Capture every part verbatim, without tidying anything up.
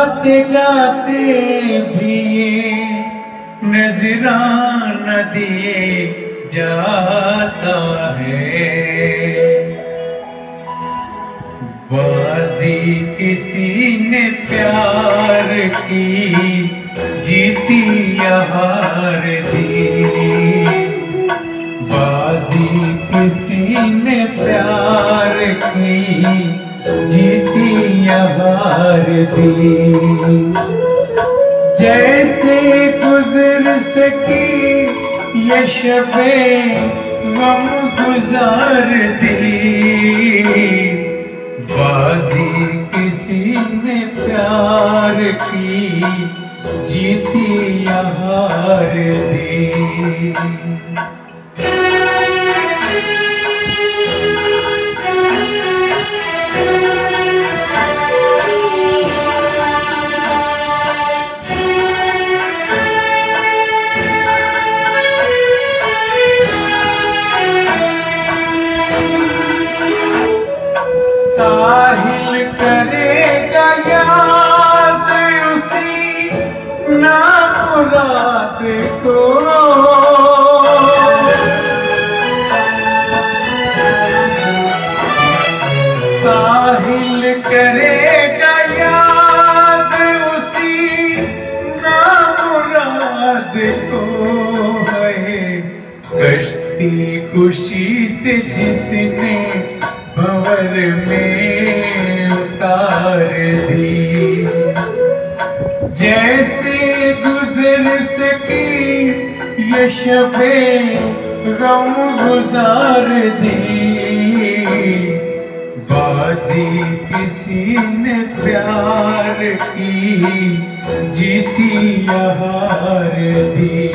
आते जाते भी ये नजराना दिए जाता है। बाजी किसी ने प्यार की जीती या हार दी, बाजी किसी ने प्यार की जीती या हार दी। जैसे गुजर सकी ये शबे गम गुजार दी, बाजी किसी ने प्यार की जीती या हार दी। साहिल करेगा याद उसी नामुराद को, साहिल करेगा याद उसी नामुराद को है। कश्ती खुशी से जिसने भंवर में उतार दी, जैसे गुजर सकी ये शबे गम गुजार दी, बाजी किसी ने प्यार की जीती या हार दी।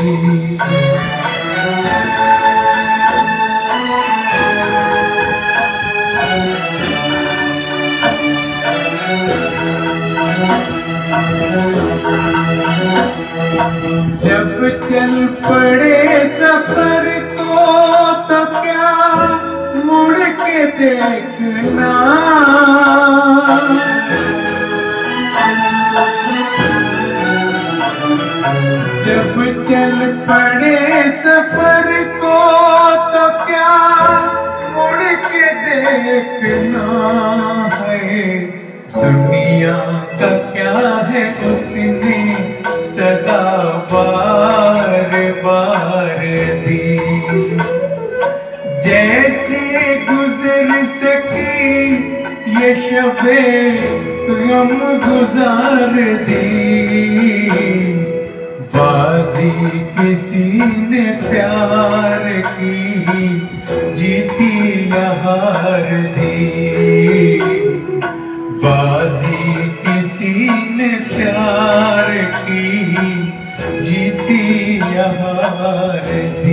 जब चल पड़े सफर को तो क्या मुड़ के देखना, जब चल पड़े सफर को तो क्या मुड़ के देखना है। दुनिया का क्या है उसने सदा बार बार दी, जैसे गुजर सकी ये शबे गम गुजार दी, बाजी किसी ने प्यार की जीती या हार दी, बाजी किसी ने प्यार की जीती या हार दी।